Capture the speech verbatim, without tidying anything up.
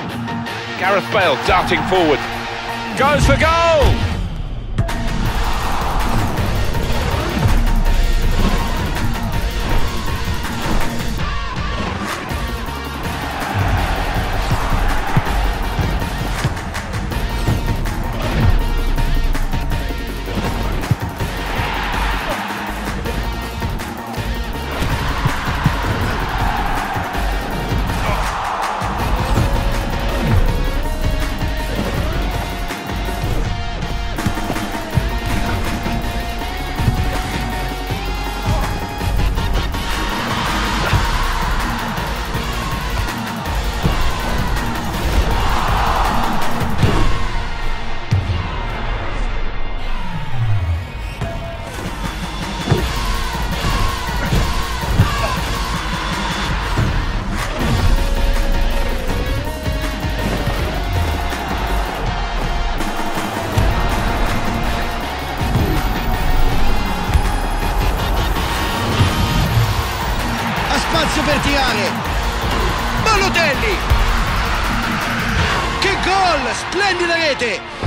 Gareth Bale darting forward. Goes for goal! Spazio per tirare. Balotelli! Che gol! Splendida rete!